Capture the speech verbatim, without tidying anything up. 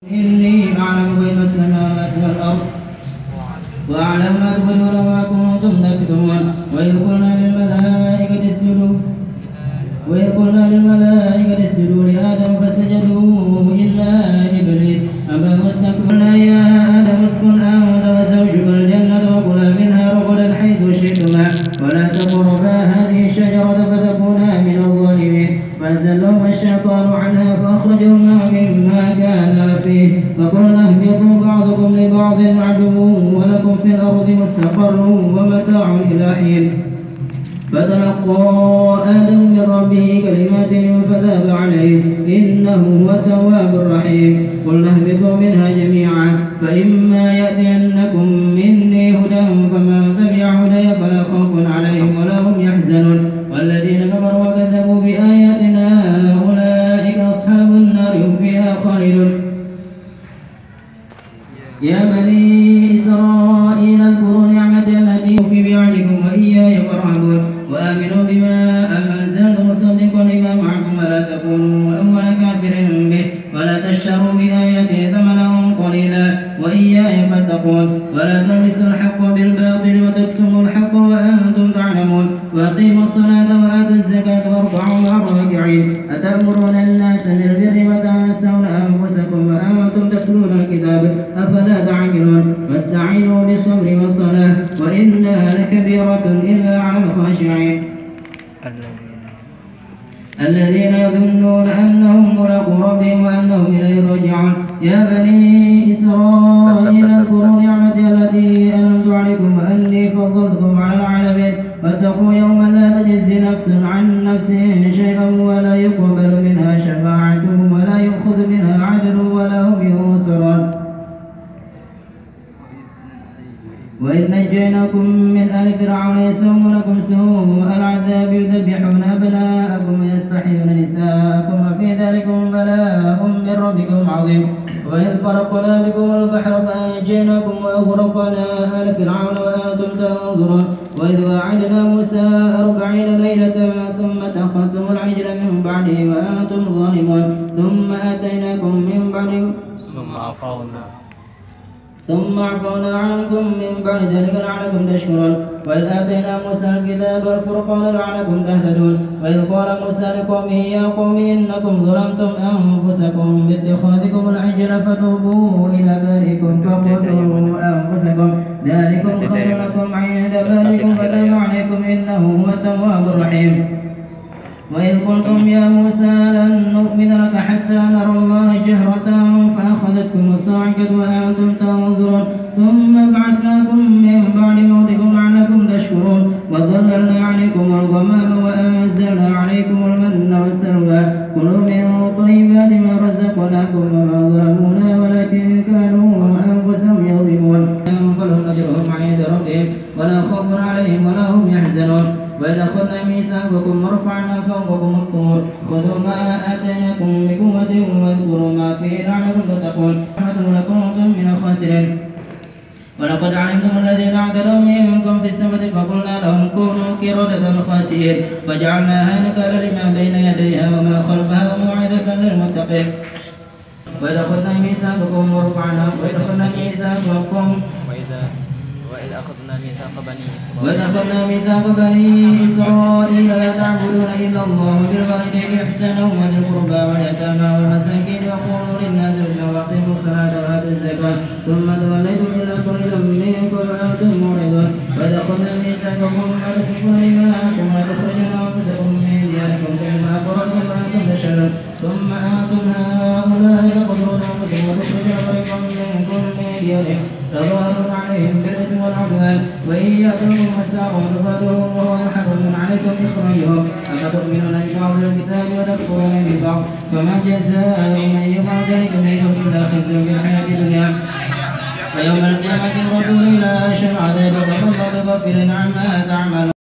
إني أعلم غيب السماوات والأرض وأعلم ما تبدون وما كنتم تكتمون. وإذ قلنا للملائكة اسجدوا وإذ قلنا للملائكة اسجدوا لآدم فسجدوا إلا إبليس أبى واستكبر. يا آدم اسكن أنت وزوجك الجنة وكلا منها رغدا حيث شئتما ولا تقربا هذه الشجرة فتكونا من الظالمين. فأزلهما الشيطان عنها فأخرجهما مما كانا فيه فقلنا اهبطوا بعضكم لبعض عدو ولكم في الأرض مستقر ومتاع إلى حين. فتلقى آدم من ربه كلمات فتاب عليه إنه هو التواب الرحيم. قلنا اهبطوا منها جميعا فإما يأتينكم مني هدى فمن تبع هداي فلا خوف عليهم ولا هم يحزنون. والذين كفروا وكذبوا بآياتنا أولئك أصحاب النار هم فيها خالدون. يا بني إسرائيل اذكروا نعمتي التي في بعدكم وإياي فارهبون وآمنوا بما أنزلت مصدقا لما معكم ولا تكونوا أول كافر به ولا تشتروا بآياتي ثمنا قليلا وإياي فاتقون. ولا تلبسوا الحق بالباطل وتكتموا الحق وأنتم تعلمون. وأقيموا الصلاة وآتوا الزكاة واركعوا مع الراكعين. أتأمرون الناس بالبر وتنسون أنفسكم وأنتم تتلون الكتاب أفلا تعقلون. واستعينوا بالصبر والصلاة وإنها لكبيرة إلا على الخاشعين الذين يظنون أنهم ملاقو ربهم وأنهم إليه راجعون. يا بني إسرائيل اذكروا نعمتي التي أنعمت عليكم وأني فضلتكم على العالمين. واتقوا يوما لا تجزي نفس عن نفس شيئا ولا يقبل منها شفاعة ولا يؤخذ منها عدل ولا هم ينصرون. وإذ نجيناكم من آل فرعون يسومونكم سوء العذاب يذبحون أبناءكم ويستحيون نساءكم وفي ذلكم بلاء من ربكم عظيم. وإذ فرقنا بكم البحر فأنجيناكم وأغرقنا آل فرعون وأنتم تنظرون. وإذ وعدنا موسى أربعين ليلة ثم اتخذتم العجل من بعده وأنتم ظالمون. ثم آتيناكم من بعد ثم عفونا ثم عفونا عنكم من بعد ذلك لعلكم تشكرون. وإذ آتينا موسى الكتاب والفرقان لعلكم تهتدون. وإذ قال موسى لقومه يا قوم إنكم ظلمتم أنفسكم باتخاذكم العجل فتوبوا إلى بارئكم فاقتلوا أنفسكم ذلكم خير لكم عند بارئكم فتاب عليكم إنه هو التواب الرحيم. وإذ قلتم يا موسى لن نؤمن لك حتى نرى الله جهرة فأخذتكم الصاعقة وأنتم تنظرون. ثم بعثناكم من بعد موتكم لعلكم تشكرون. وظللنا عليكم الغمام وأنزلنا عليكم المن والسلوى كلوا من طيبات ما رزقناكم وما ظلمونا ولكن كانوا أنفسهم يظلمون. فلهم أجرهم عند ربهم ولا خوف عليهم ولا هم يحزنون. وإذا أخذنا ميثاقكم ورفعنا فوقكم الطور خذوا ما آتيناكم بقوة واذكروا ما فيه لعلكم تتقون ولكنتم من الخاسرين. ولقد علمتم الذين اعتدوا منكم في السبت فقلنا لهم كونوا قردة خاسئين فجعلناها نكالا لما بين يديها وما خلفها وموعظة للمتقين. وإذا أخذنا ميثاقكم ورفعنا وإذا أخذنا ميثاقكم وإذ أخذنا ميثاق بني إسرائيل وإذ أخذنا ميثاق بني إسرائيل لا تعبدون إلا الله وبالوالدين إحسانا وذي القربى واليتامى والمساكين وقولوا للناس حسنا وأقيموا الصلاة وآتوا الزكاة ثم توليتم إلا قليلا منكم وأنتم معرضون. وإذ أخذنا ميثاقكم لا تسفكون دماءكم وتخرجون أنفسكم من دياركم ثم أقررتم وأنتم تشهدون. ثم أنتم هؤلاء تقتلون أنفسكم وتخرجون فريقا منكم من ديارهم تظاهرون عليهم بالإثم والعدوان وإن يأتوكم مساء تفادوهم وهو محرم عليكم إخراجهم. أفتؤمنون ببعض الكتاب وتكفرون ببعض فما جزاء من يفعل ذلك منكم إلا خزي في الحياة الدنيا ويوم القيامة يردون إلى أشد العذاب والله بغفر عما تعملون.